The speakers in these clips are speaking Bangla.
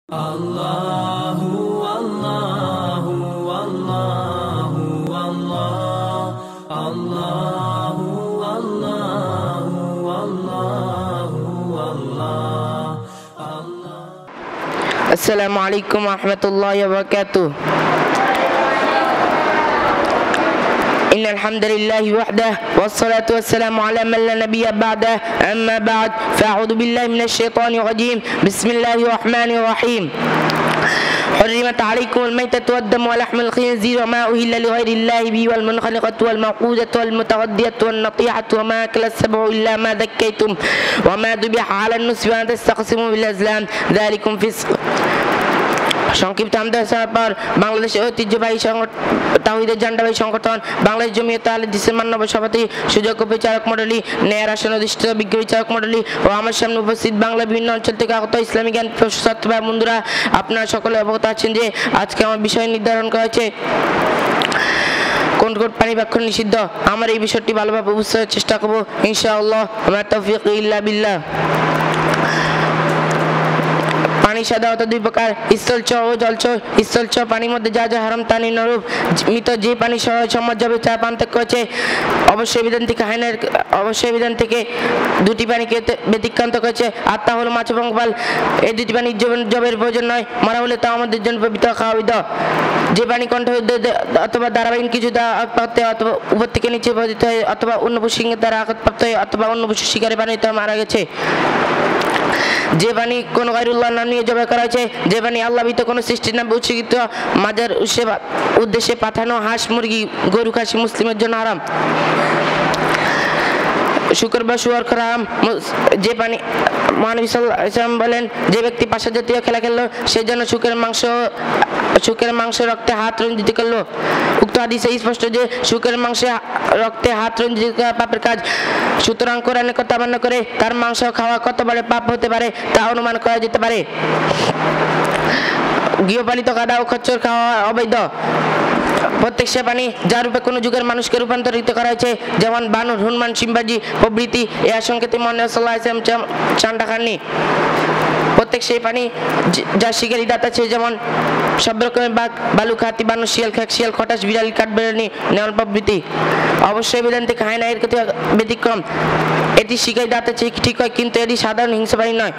Allahu Allahu Allahu Allah Allahu Allahu Allahu Allah. Assalamualaikum warahmatullahi wabarakatuh. Innal hamdalillahi wahdahu wassalatu wassalamu ala man la nabiyya ba'dahu amma ba'd fa'udhu billahi minasy syaithanir rajim bismillahir rahim حرمت عليكم الميتة والدم ولحم الخنزير وما أهل لغير الله به والمنخنقة والموقوذة والمتردية والنطيحة وما أكل السبع إلا ما ذكيتم وما ذبح على النصب وأن تستقسموا بالأزلام ذلكم فسق। সংক্ষিপ্ত আমদার পর বাংলাদেশের ঐতিহ্যবাহী তাওহীদের ঝান্ডাবাহী সংগঠন বাংলাদেশ জমিয়ত আহলে হাদিসের মাননীয় সভাপতি সুযোগ্য বিচারক মণ্ডলী ন্যায়ের আসন অধিষ্ঠিত বিজ্ঞ বিচারক মণ্ডলী ও আমার সামনে উপস্থিত বাংলা বিভিন্ন অঞ্চল থেকে আগত ইসলামী জ্ঞান ছাত্র ভাই বন্ধুরা, আপনারা সকলে অবগত আছেন যে আজকে আমার বিষয় নির্ধারণ করা হয়েছে কোন কোন পানি ভক্ষণ নিষিদ্ধ। আমার এই বিষয়টি ভালোভাবে বুঝতে চেষ্টা করবো ইনশাআল্লাহ। আমার তৌফিক ইল্লা বিল্লাহ। পানি সাধারণত দুই প্রকার, স্থলজ ও জলজ। স্থলজ পানির মধ্যে যা যা হারাম তা নিম্নরূপ: মৃত যে পানি সমাজ যাবে তা পান ত্যাগ করেছে অবশ্যই বিধান থেকে দুটি পানিকে ব্যতিক্রান্ত করেছে, আর তা হলো মাছ এবং পাল। এই দুটি পানি জবের প্রয়োজন নয়, মারা হলে তা আমাদের জন্য পবিত্র খাওয়া বিধ। যে পানি কণ্ঠ অথবা ধারাবাহিক কিছু দ্বারা আঘাতপ্রাপ্ত হয় অথবা উপর থেকে নিচে পতিত হয় অথবা অন্য পশু সিংহের দ্বারা আঘাতপ্রাপ্ত হয় অথবা অন্য পশু শিকারে পানিতে মারা গেছে। যে পানি কোনো গায়রুল্লাহর নাম নিয়ে জবাই করা হয়েছে, যে পানি আল্লাহ ব্যতীত কোনো সৃষ্টির নামে উৎসর্গিত মাজার উদ্দেশ্যে পাঠানো হাঁস মুরগি গরু খাসি মুসলিমের জন্য হারাম। শুকর বা শুয়ার হারাম। যে পানি মহানবী সাল্লাল্লাহু আলাইহি ওয়াসাল্লাম বলেন, যে ব্যক্তি পাশা জাতীয় খেলা খেললো সে যেন শুকরের মাংস রক্তে হাত রঞ্জিত করলো। উক্ত হাদিসে স্পষ্ট যে শুকরের মাংসে রক্তে হাত রঞ্জিত করা পাপের কাজ। সুতরাং কোরআনের কথা মান্য করে তার মাংস খাওয়া কতবারে পাপ হতে পারে তা অনুমান করা যেতে পারে। গৃহপালিত গাধা ও খচ্চর খাওয়া অবৈধ। প্রত্যেক সে পানি যার রূপে কোনো যুগের মানুষকে রূপান্তরিত করা হয়েছে, যেমন বানর, হনুমান, সিম্বাজি প্রভৃতি, এ আশঙ্কাতে মহানবী সাল্লাল্লাহু আলাইহি ওয়াসাল্লাম চান্ডা খাননি। প্রত্যেক সেই পানি যার শিকারী দাঁত আছে, যেমন সব রকমের বাঘ, ভালুক, হাতি, বানর, শিয়াল, শিয়াল, খটাস, বিড়াল, কাঠবেড়ালি, নেওয়াল প্রভৃতি। অবশ্যই বিধান থেকে হায়না এর ক্ষেত্রে ব্যতিক্রম। এটি শিকারী দাঁত আছে ঠিক হয়, কিন্তু এটি সাধারণ হিংস্র প্রাণী নয়,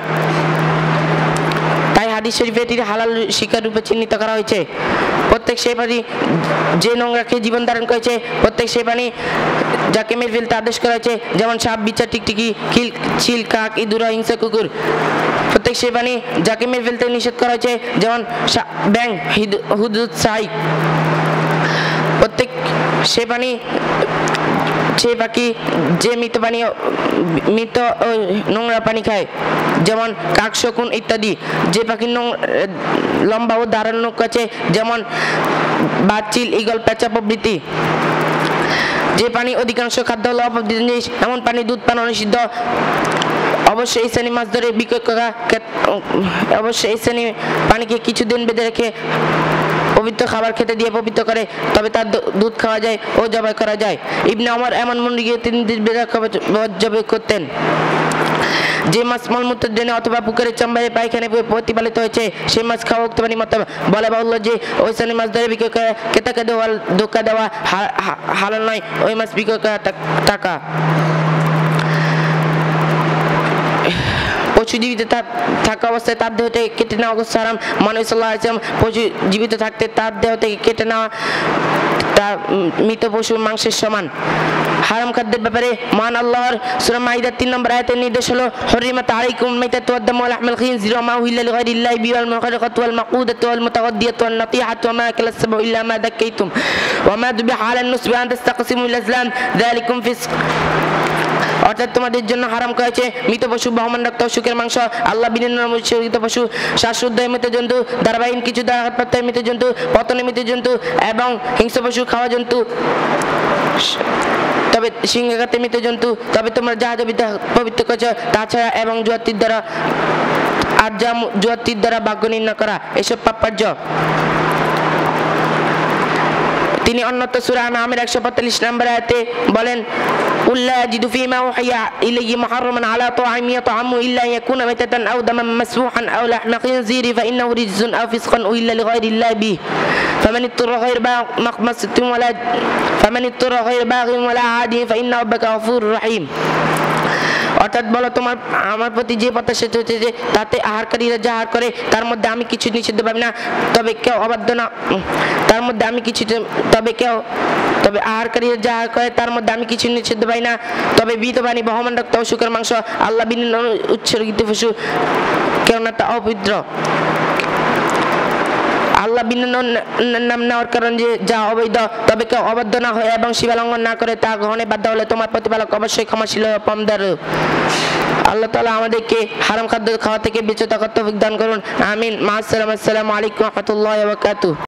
তাই হাদিস শরীফে এটি হালাল শিকার রূপে চিহ্নিত করা হয়েছে। প্রত্যেক সেই পানি যে নোংরা খেয়ে জীবন ধারণ করেছে, প্রত্যেক সেই পানি যাকে মেরে ফেলতে আদেশ করা হয়েছে, যেমন সাপ, বিচ্ছা, টিকটিকি, চিল, কাক, ইঁদুর, হিংসা, কুকুর। প্রত্যেক সেই পানি যাকে মেরে ফেলতে নিষেধ করা হয়েছে, যেমন ব্যাং, হুদুদ, সাই। প্রত্যেক সে পানি সে পাখি যে মৃত নোংরা পানি খায়, যেমন কাক, শকুন ইত্যাদি। যে পাখির লম্বা ও ধারালো নখ আছে, যেমন বাজ, চিল, ঈগল, পেঁচা প্রভৃতি। যে পানি অধিকাংশ খাদ্য হলো অপবিত্র জিনিস, এমন পানি দুধ পান নিষিদ্ধ। অবশ্যই এই শ্রেণী মাছ ধরে বিক্রয় করা, অবশ্যই এই শ্রেণী পানিকে কিছুদিন বেঁধে রেখে পবিত্র খাবার খেতে দিয়ে পবিত্র করে, তবে তার দুধ খাওয়া যায় ও জবাই করা যায়। ইবনে ওমর এমন মুরগি 3 দিন বেঁধে জবাই করতেন। যে মাছ মলমূত্রের ড্রেনে অথবা পুকুরের চাম্বারে পায়খানে প্রতিপালিত হয়েছে সেই মাছ খাওয়া উক্ত পানি মত বলে বাহুল্য যে ওই শ্রেণীর মাছ ধরে বিক্রয় করে ক্রেতাকে ধোকা দেওয়া হালাল নয়, ওই মাছ বিক্রয় করা টাকা। পশু জীবিত থাকা অবস্থায় তার দেহ থেকে কেটে নেওয়া অবস্থা হারাম। মহানবী সাল্লাল্লাহু আলাইহি ওয়াসাল্লাম পশু জীবিত থাকতে তার দেহ থেকে কেটে নেওয়া তার মৃত পশুর মাংসের সমান। হারাম খাদ্যের ব্যাপারে মহান আল্লাহর সূরা মাইদা 3 নম্বর আয়াতের নির্দেশ হলো, হুররিমাত আলাইকুম মাইতাতু ওয়াদ-দামু ওয়া লাহমুল খিনজির ওয়া মা উহিল্লা লিগাইরিল্লাহি বিহি ওয়াল মুনখানিকাতু ওয়াল মাকুদাতু ওয়াল মুতাওয়াদ্দিয়াতু ওয়ান নাতিহাতু ওয়া মা আকালা as-sab'u ইল্লা মা দাক্কাইতুম ওয়া মা দুবিহা আলা an-nusbi ওয়া আন তাস্তাকসিমু বিল আজলাম যালিকুম ফিসক। অর্থাৎ তোমাদের জন্য হারাম করা হয়েছে মৃত পশু, বহমান রক্ত, সুখের মাংস, আল্লাহ বিনিময়ে উৎসর্গিত পশু, শ্বাসরুদ্ধ মৃত জন্তু, ধারাবাহিক কিছু দ্বারা আঘাতপ্রাপ্ত মৃত জন্তু, পতনে মৃত জন্তু এবং হিংস্র পশু খাওয়া জন্তু, তবে সিংহাঘাতে মৃত জন্তু, তবে তোমরা যা পবিত্র করেছ তাছাড়া, এবং জুয়াতির দ্বারা ভাগ্য নির্ণয় করা, এসব পাপার্য। তিনি অন্যত্র সূরা আনআমের 145 নম্বর আয়াতে বলেন উল্লা জিদু ফীমা উহিয়া ইলাইহি মুহাররামান আলা তা'আমি ইয়াতআমু ইল্লা ইয়াকুনা মাইতাতান আও দামান মাসফুহান আও লাহমা খিনজিরি ফাইন্নাহু রিজসুন আও ফিসকান উহিল্লা লিগাইরিল্লাহি বিহি ফামান ইত্তারা গায়রা মাকমাসাতিন ওয়ালা ফামান ইত্তারা গায়রা বাগিন ওয়ালা আদি ফাইন্না রাব্বাকা গফুরুর রহিম। অর্থাৎ বলো তোমার আমার প্রতি যে প্রত্যাশিত হচ্ছে যে তাতে আহারকারীরা যা আহার করে তার মধ্যে আমি কিছু নিষিদ্ধ পাবি না, তবে কেউ অবাধ্য না তার মধ্যে আমি কিছু তবে আহারকারীরা যা আহার করে তার মধ্যে আমি কিছু নিষিদ্ধ পাই না, তবে বিধবানী বহমান রক্ত ও শুকর মাংস আল্লাহ বিন উৎসর্গিত পশু কেননা তা অপবিত্র। আল্লাহ বিন নাম নেওয়ার কারণ যে যা অবৈধ, তবে কেউ অবাধ্য না হয় এবং সীমালঙ্ঘন না করে তা গ্রহণে বাধ্য হলে তোমার প্রতিপালক অবশ্যই ক্ষমাশীল ও পরমদয়ালু। আল্লাহ তাআলা আমাদেরকে হারাম খাদ্য খাওয়া থেকে বিরত করতে তৌফিক দান করুন। আমিন। মা আসসালামু আলাইকুম ওয়া রাহমাতুল্লাহি ওয়া বারাকাতুহু।